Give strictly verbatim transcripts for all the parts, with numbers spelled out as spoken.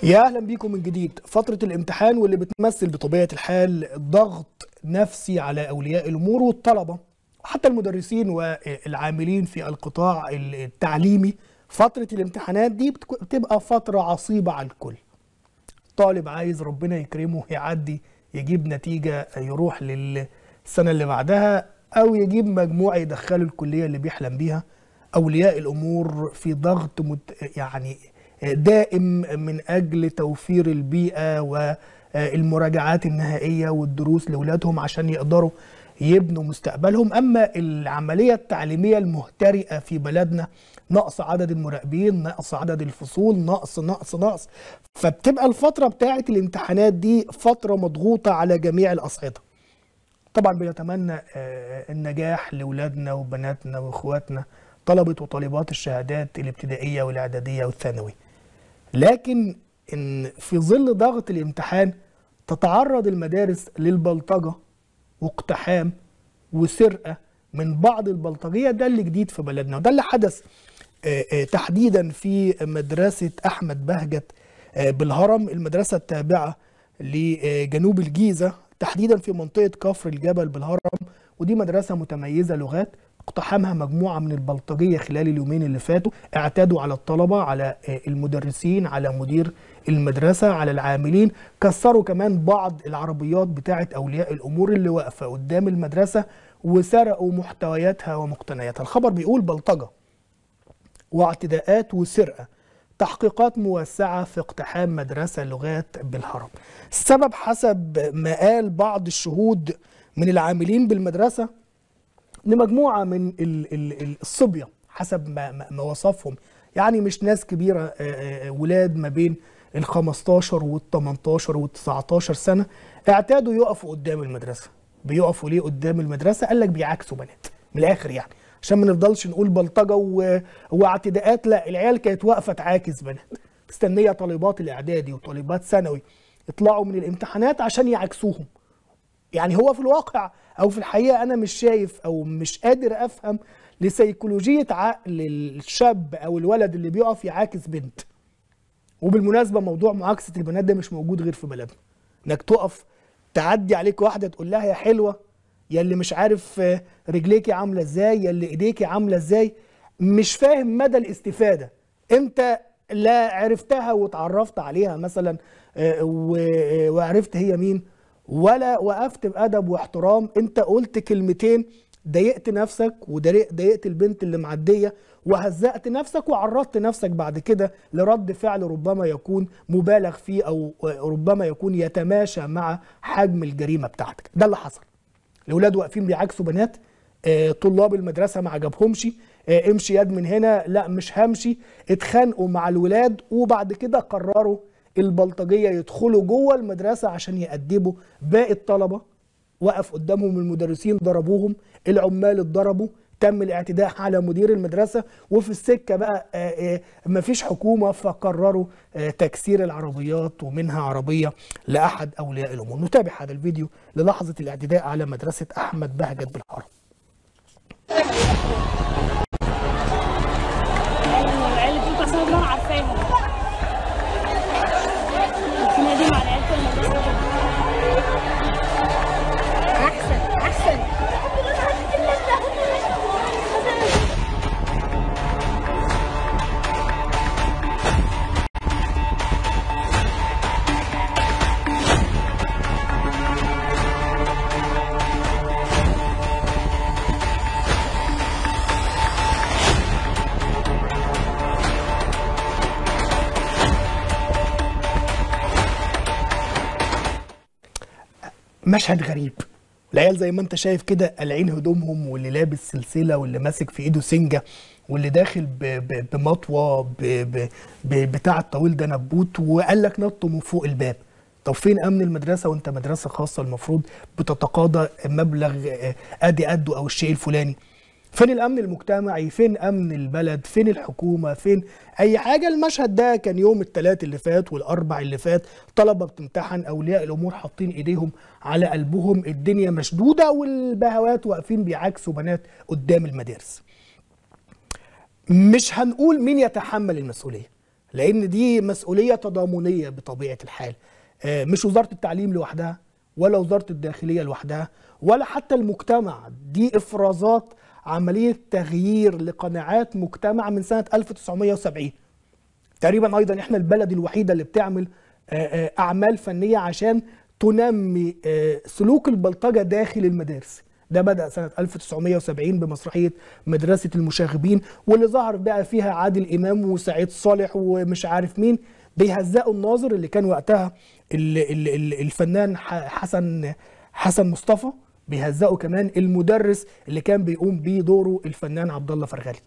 يا أهلا بيكم من جديد. فترة الامتحان واللي بتمثل بطبيعة الحال ضغط نفسي على أولياء الأمور والطلبة وحتى المدرسين والعاملين في القطاع التعليمي. فترة الامتحانات دي بتبقى فترة عصيبة على الكل. طالب عايز ربنا يكرمه يعدي يجيب نتيجة يروح للسنة اللي بعدها أو يجيب مجموعة يدخله الكلية اللي بيحلم بيها. أولياء الأمور في ضغط يعني دائم من أجل توفير البيئة والمراجعات النهائية والدروس لأولادهم عشان يقدروا يبنوا مستقبلهم. أما العملية التعليمية المهترئة في بلدنا نقص عدد المراقبين، نقص عدد الفصول، نقص نقص نقص فبتبقى الفترة بتاعة الامتحانات دي فترة مضغوطة على جميع الأصعدة. طبعا بنتمنى النجاح لأولادنا وبناتنا وإخواتنا طلبة وطالبات الشهادات الابتدائية والإعدادية والثانوي، لكن إن في ظل ضغط الامتحان تتعرض المدارس للبلطجة واقتحام وسرقة من بعض البلطجية. ده اللي جديد في بلدنا، وده اللي حدث تحديدا في مدرسة أحمد بهجت بالهرم، المدرسة التابعة لجنوب الجيزة تحديدا في منطقة كفر الجبل بالهرم، ودي مدرسة متميزة لغات. اقتحمها مجموعة من البلطجية خلال اليومين اللي فاتوا، اعتادوا على الطلبة، على المدرسين، على مدير المدرسة، على العاملين، كسروا كمان بعض العربيات بتاعة أولياء الأمور اللي واقفة قدام المدرسة وسرقوا محتوياتها ومقتنياتها. الخبر بيقول بلطجة واعتداءات وسرقة، تحقيقات موسعة في اقتحام مدرسة لغات بالهرم. السبب حسب ما قال بعض الشهود من العاملين بالمدرسة ان مجموعه من الصبيه حسب ما, ما وصفهم، يعني مش ناس كبيره، ولاد ما بين ال خمستاشر وال تمنتاشر وال تسعتاشر سنه، اعتادوا يقفوا قدام المدرسه. بيقفوا ليه قدام المدرسه؟ قال لك بيعاكسوا بنات من الاخر، يعني عشان ما نفضلش نقول بلطجه واعتداءات، لا، العيال كانت واقفه تعاكس بنات مستنيه طالبات الاعدادي وطالبات ثانوي يطلعوا من الامتحانات عشان يعاكسوهم. يعني هو في الواقع او في الحقيقه انا مش شايف او مش قادر افهم لسيكولوجيه عقل الشاب او الولد اللي بيقف يعاكس بنت. وبالمناسبه موضوع معاكسه البنات ده مش موجود غير في بلدنا، انك تقف تعدي عليك واحده تقول لها يا حلوه، يا اللي مش عارف رجليكي عامله ازاي، يا اللي ايديكي عامله ازاي. مش فاهم مدى الاستفاده. انت لا عرفتها واتعرفت عليها مثلا وعرفت هي مين، ولا وقفت بأدب واحترام. انت قلت كلمتين ضايقت نفسك وضايقت البنت اللي معدية وهزقت نفسك وعرضت نفسك بعد كده لرد فعل ربما يكون مبالغ فيه او ربما يكون يتماشى مع حجم الجريمة بتاعتك. ده اللي حصل. الأولاد واقفين بيعاكسوا بنات، طلاب المدرسة ما عجبهمش، امشي يد من هنا، لا مش همشي، اتخانقوا مع الولاد وبعد كده قرروا البلطجية يدخلوا جوه المدرسة عشان يأدبوا باقي الطلبة. وقف قدامهم المدرسين ضربوهم، العمال اتضربوا، تم الاعتداء على مدير المدرسة، وفي السكة بقى مفيش حكومة فقرروا تكسير العربيات ومنها عربية لأحد أولياء الأمور. نتابع هذا الفيديو للحظة الاعتداء على مدرسة أحمد بهجت بالهرم. مشهد غريب. العيال زي ما انت شايف كده قالعين هدومهم، واللي لابس سلسله، واللي ماسك في ايده سنجه، واللي داخل بمطوه بتاع الطويل ده نبوت، وقال لك نطوا من فوق الباب. طب فين امن المدرسه وانت مدرسه خاصه المفروض بتتقاضى مبلغ ادي قده او الشيء الفلاني؟ فين الامن المجتمعي؟ فين امن البلد؟ فين الحكومه؟ فين اي حاجه؟ المشهد ده كان يوم الثلاث اللي فات والاربع اللي فات، طلبه بتمتحن، اولياء الامور حاطين ايديهم على قلبهم، الدنيا مشدوده، والبهوات واقفين بيعاكسوا بنات قدام المدارس. مش هنقول مين يتحمل المسؤوليه، لان دي مسؤوليه تضامنيه بطبيعه الحال. مش وزاره التعليم لوحدها، ولا وزاره الداخليه لوحدها، ولا حتى المجتمع. دي افرازات عمليه تغيير لقناعات مجتمع من سنه ألف وتسعمائة وسبعين تقريبا. ايضا احنا البلد الوحيده اللي بتعمل اعمال فنيه عشان تنمي سلوك البلطجه داخل المدارس. ده بدأ سنة ألف وتسعمائة وسبعين بمسرحية مدرسة المشاغبين، واللي ظهر بقى فيها عادل إمام وسعيد صالح ومش عارف مين بيهزقوا الناظر اللي كان وقتها الفنان حسن حسن مصطفى، بيهزقوا كمان المدرس اللي كان بيقوم بيه دوره الفنان عبد الله فرغلي.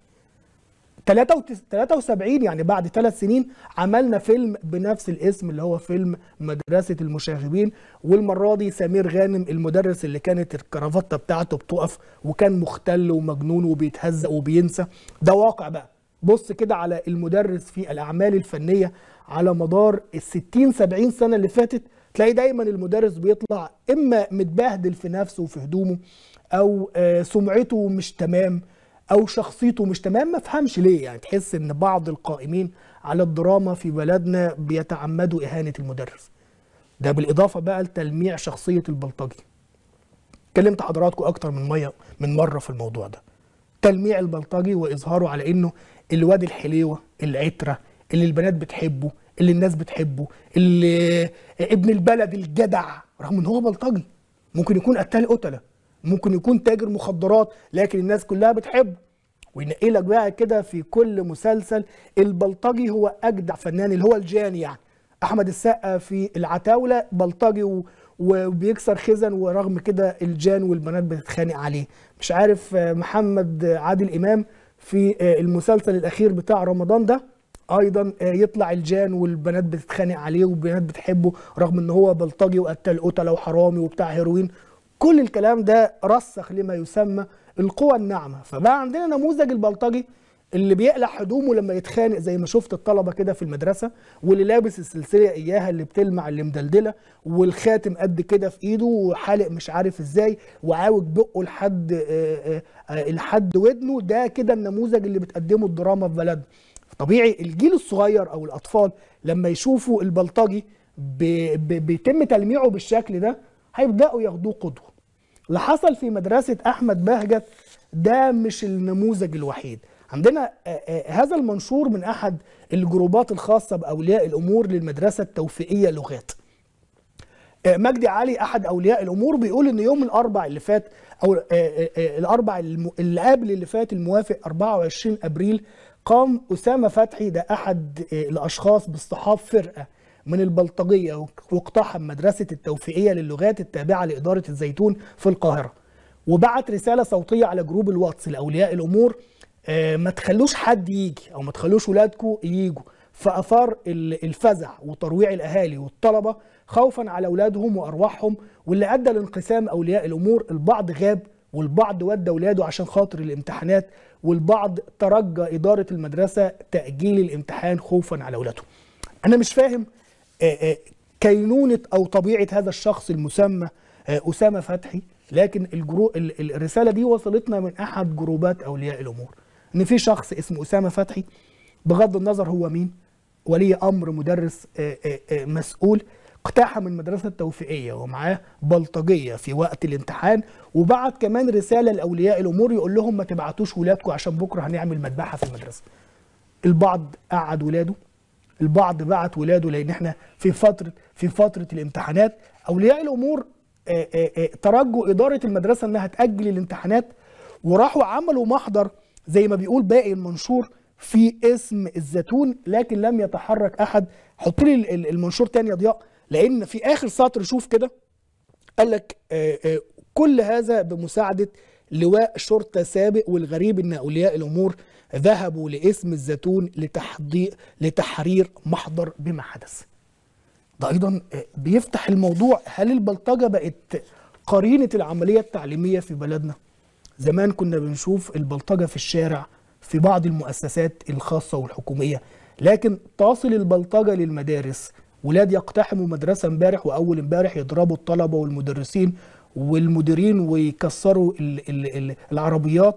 ثلاثة وسبعين يعني بعد ثلاث سنين عملنا فيلم بنفس الاسم اللي هو فيلم مدرسة المشاغبين، والمرة دي سمير غانم المدرس اللي كانت الكرافتة بتاعته بتقف وكان مختل ومجنون وبيتهزق وبينسى. ده واقع بقى. بص كده على المدرس في الأعمال الفنية على مدار الستين سبعين سنة اللي فاتت، تلاقي دايما المدرس بيطلع إما متبهدل في نفسه وفي هدومه، أو سمعته مش تمام، او شخصيته مش تمام. ما فهمش ليه، يعني تحس ان بعض القائمين على الدراما في بلدنا بيتعمدوا اهانه المدرس. ده بالاضافه بقى لتلميع شخصيه البلطجي. كلمت حضراتكم اكتر من ميه من مره في الموضوع ده. تلميع البلطجي واظهاره على انه الواد الحليوه العتره اللي البنات بتحبه، اللي الناس بتحبه، اللي ابن البلد الجدع، رغم ان هو بلطجي. ممكن يكون قتال قتله، ممكن يكون تاجر مخدرات، لكن الناس كلها بتحبه. وينقي لك بقى كده في كل مسلسل البلطجي هو اجدع فنان، اللي هو الجاني. يعني احمد السقا في العتاوله بلطجي وبيكسر خزن، ورغم كده الجان والبنات بتتخانق عليه. مش عارف محمد عادل امام في المسلسل الاخير بتاع رمضان ده ايضا يطلع الجان والبنات بتتخانق عليه والبنات بتحبه، رغم ان هو بلطجي وقتل قتله وحرامي وبتاع هيروين. كل الكلام ده رسخ لما يسمى القوى الناعمه. فبقى عندنا نموذج البلطجي اللي بيقلع هدومه لما يتخانق، زي ما شفت الطلبه كده في المدرسه، واللي لابس السلسله اياها اللي بتلمع اللي مدلدله، والخاتم قد كده في ايده، وحالق مش عارف ازاي، وعاوج بقه لحد لحد ودنه. ده كده النموذج اللي بتقدمه الدراما في بلدنا. طبيعي الجيل الصغير او الاطفال لما يشوفوا البلطجي بيتم تلميعه بالشكل ده هيبداوا ياخدوه قدوه. اللي حصل في مدرسه احمد بهجت ده مش النموذج الوحيد. عندنا هذا المنشور من احد الجروبات الخاصه باولياء الامور للمدرسه التوفيقيه لغات. مجدي علي احد اولياء الامور بيقول ان يوم الاربع اللي فات، او الاربع اللي قبل اللي فات الموافق أربعة وعشرين ابريل، قام اسامه فتحي، ده احد الاشخاص باصطحاب فرقه من البلطجيه واقتحم مدرسه التوفيقيه للغات التابعه لاداره الزيتون في القاهره، وبعت رساله صوتيه على جروب الواتس لاولياء الامور: ما تخلوش حد يجي او ما تخلوش ولادكم يجوا. فاثار الفزع وترويع الاهالي والطلبه خوفا على اولادهم وارواحهم، واللي ادى لانقسام اولياء الامور. البعض غاب والبعض ودى اولاده عشان خاطر الامتحانات، والبعض ترجى اداره المدرسه تاجيل الامتحان خوفا على اولادهم. انا مش فاهم كينونه او طبيعه هذا الشخص المسمى اسامه فتحي، لكن الجرو... الرساله دي وصلتنا من احد جروبات اولياء الامور ان في شخص اسمه اسامه فتحي، بغض النظر هو مين، ولي امر، مدرس، مسؤول، اقتحم المدرسه التوفيقيه ومعاه بلطجيه في وقت الامتحان، وبعت كمان رساله لاولياء الامور يقول لهم ما تبعتوش ولادكم عشان بكره هنعمل مذبحه في المدرسه. البعض قعد ولاده، البعض بعت ولاده، لان احنا في فتره في فتره الامتحانات. اولياء الامور ترجوا اداره المدرسه انها تاجل الامتحانات، وراحوا عملوا محضر زي ما بيقول باقي المنشور في اسم الزيتون، لكن لم يتحرك احد. حط لي المنشور تاني يا ضياء، لان في اخر سطر شوف كده قال لك كل هذا بمساعده لواء شرطه سابق، والغريب ان اولياء الامور ذهبوا لاسم الزيتون لتحضير لتحرير محضر بما حدث. ده ايضا بيفتح الموضوع: هل البلطجه بقت قرينه العمليه التعليميه في بلدنا؟ زمان كنا بنشوف البلطجه في الشارع في بعض المؤسسات الخاصه والحكوميه، لكن تصل البلطجه للمدارس. ولاد يقتحموا مدرسه امبارح واول امبارح يضربوا الطلبه والمدرسين والمديرين ويكسروا ال ال ال العربيات.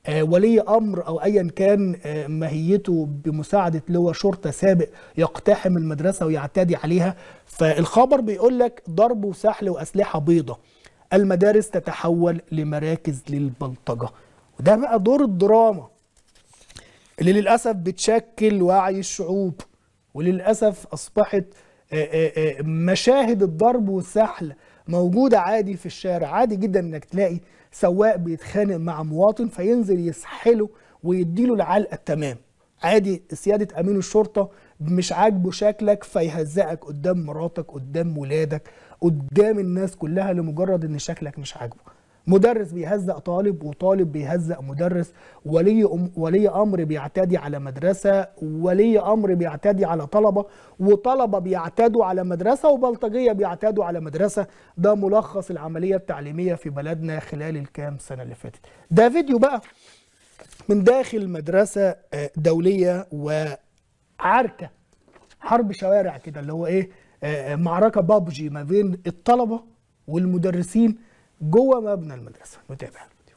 آه ولي امر او ايا كان آه ماهيته بمساعده لواء شرطه سابق يقتحم المدرسه ويعتدي عليها. فالخبر بيقول لك ضرب وسحل واسلحه بيضه، المدارس تتحول لمراكز للبلطجه. وده بقى دور الدراما اللي للاسف بتشكل وعي الشعوب، وللاسف اصبحت مشاهد الضرب والسحل موجوده عادي في الشارع. عادي جدا انك تلاقي سواق بيتخانق مع مواطن فينزل يسحله ويديله العلقه التمام. عادي سياده امين الشرطه مش عاجبه شكلك فيهزقك قدام مراتك، قدام ولادك، قدام الناس كلها لمجرد ان شكلك مش عاجبه. مدرس بيهزق طالب، وطالب بيهزق مدرس، ولي أم ولي امر بيعتدي على مدرسه، ولي امر بيعتدي على طلبه، وطلبه بيعتدوا على مدرسه، وبلطجيه بيعتدوا على مدرسه. ده ملخص العمليه التعليميه في بلدنا خلال الكام سنه اللي فاتت. ده فيديو بقى من داخل مدرسه دوليه وعركه حرب شوارع كده، اللي هو ايه، معركه بابجي ما بين الطلبه والمدرسين جوه مبنى المدرسه. نتابع الفيديو.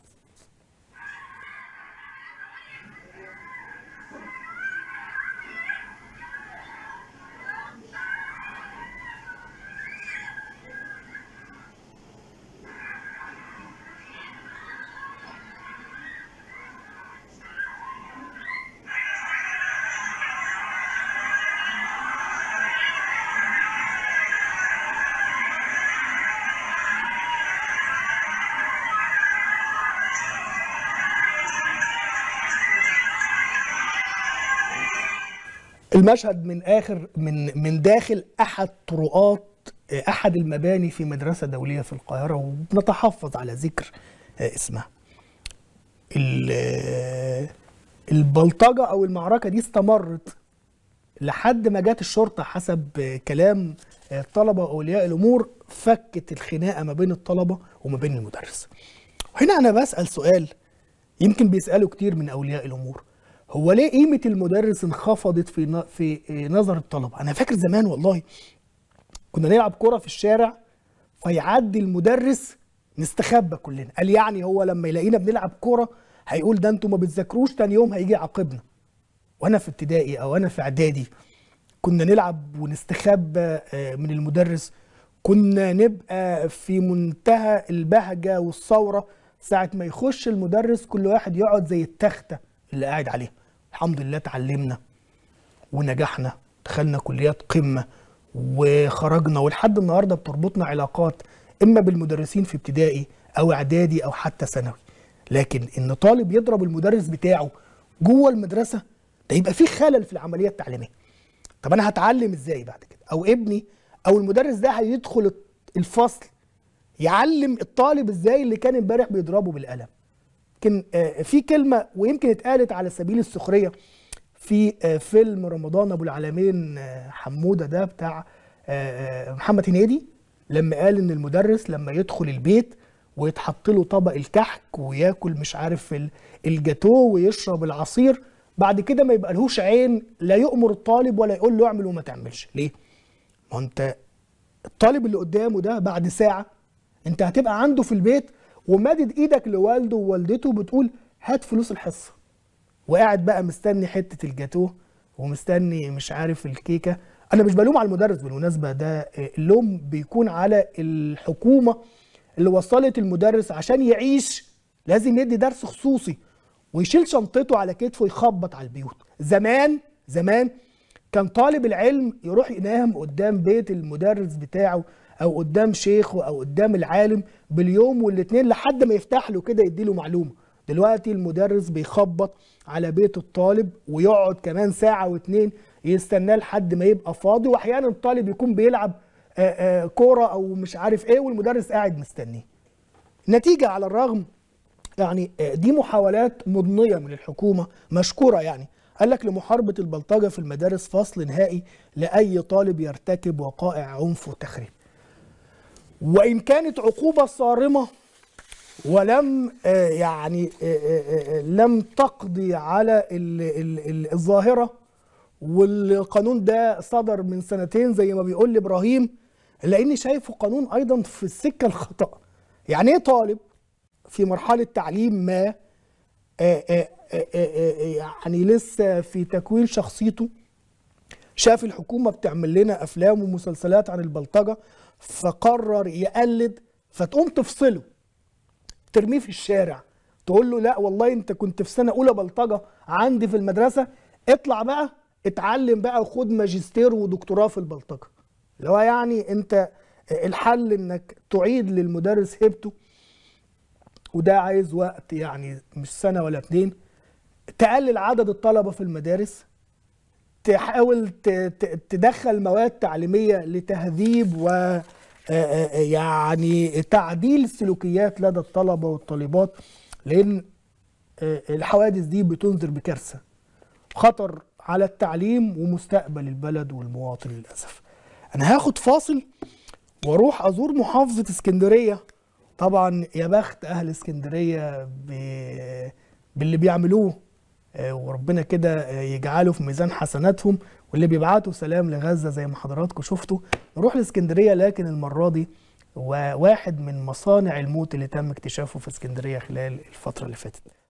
المشهد من اخر من من داخل احد طرقات احد المباني في مدرسه دوليه في القاهره، وبنتحفظ على ذكر اسمها. البلطجه او المعركه دي استمرت لحد ما جت الشرطه حسب كلام الطلبه واولياء الامور، فكت الخناقه ما بين الطلبه وما بين المدرس. وهنا انا بسال سؤال يمكن بيساله كتير من اولياء الامور: هو ليه قيمة المدرس انخفضت في في نظر الطلبة؟ أنا فاكر زمان والله كنا نلعب كرة في الشارع فيعدي المدرس نستخبى كلنا، قال يعني هو لما يلاقينا بنلعب كرة هيقول ده انتوا ما بتذاكروش، تاني يوم هيجي يعاقبنا. وأنا في ابتدائي أو أنا في إعدادي كنا نلعب ونستخبى من المدرس، كنا نبقى في منتهى البهجة والثورة ساعة ما يخش المدرس كل واحد يقعد زي التختة اللي قاعد عليها. الحمد لله اتعلمنا ونجحنا، دخلنا كليات قمة وخرجنا، ولحد النهارده بتربطنا علاقات اما بالمدرسين في ابتدائي او اعدادي او حتى ثانوي. لكن ان طالب يضرب المدرس بتاعه جوه المدرسه ده يبقى فيه خلل في العمليه التعليميه. طب انا هتعلم ازاي بعد كده؟ او ابني او المدرس ده هيدخل الفصل يعلم الطالب ازاي اللي كان امبارح بيضربه بالقلم؟ يمكن في كلمه ويمكن اتقالت على سبيل السخريه في فيلم رمضان ابو العالمين حموده ده بتاع محمد هنيدي، لما قال ان المدرس لما يدخل البيت ويتحط له طبق الكحك وياكل مش عارف الجاتوه ويشرب العصير، بعد كده ما يبقى لهوش عين لا يؤمر الطالب ولا يقول له اعمل وما تعملش. ليه؟ ما انت الطالب اللي قدامه ده بعد ساعه انت هتبقى عنده في البيت ومادد ايدك لوالده ووالدته بتقول هات فلوس الحصه، وقاعد بقى مستني حته الجاتوه ومستني مش عارف الكيكه. انا مش بلوم على المدرس بالمناسبه، ده اللوم بيكون على الحكومه اللي وصلت المدرس عشان يعيش لازم يدي درس خصوصي ويشيل شنطته على كتفه يخبط على البيوت. زمان زمان كان طالب العلم يروح ينام قدام بيت المدرس بتاعه او قدام شيخه او قدام العالم باليوم والاتنين لحد ما يفتح له كده يديله معلومه. دلوقتي المدرس بيخبط على بيت الطالب ويقعد كمان ساعه واتنين يستناه لحد ما يبقى فاضي، واحيانا الطالب يكون بيلعب كوره او مش عارف ايه والمدرس قاعد مستنيه. نتيجه على الرغم يعني دي محاولات مضنيه من الحكومه مشكوره، يعني قال لك لمحاربه البلطجه في المدارس فصل نهائي لاي طالب يرتكب وقائع عنف وتخريب. وان كانت عقوبه صارمه ولم يعني لم تقضي على الظاهره، والقانون ده صدر من سنتين زي ما بيقول لي ابراهيم، لاني شايفه قانون ايضا في السكه الخطا. يعني ايه طالب في مرحله تعليم ما آه، آه، آه، آه، يعني لسه في تكوين شخصيته، شاف الحكومة بتعمل لنا أفلام ومسلسلات عن البلطجة فقرر يقلد، فتقوم تفصله، ترميه في الشارع، تقول له لا والله انت كنت في سنة أولى بلطجة عندي في المدرسة، اطلع بقى اتعلم بقى وخد ماجستير ودكتوراه في البلطجة. اللي هو يعني انت الحل انك تعيد للمدرس هيبته، وده عايز وقت يعني مش سنة ولا اتنين. تقلل عدد الطلبة في المدارس، تحاول ت- ت- تدخل مواد تعليمية لتهذيب و آه، آه، يعني تعديل السلوكيات لدى الطلبة والطالبات، لأن آه، الحوادث دي بتنذر بكارثة، خطر على التعليم ومستقبل البلد والمواطن للأسف. أنا هاخد فاصل واروح ازور محافظة اسكندرية. طبعا يا بخت اهل اسكندرية ب- باللي بيعملوه، آه، وربنا كده آه، يجعله في ميزان حسناتهم، واللي بيبعتوا سلام لغزة زي ما حضراتكم شفتوا. نروح لاسكندرية، لكن المرة دي وواحد من مصانع الموت اللي تم اكتشافه في اسكندرية خلال الفترة اللي فاتت.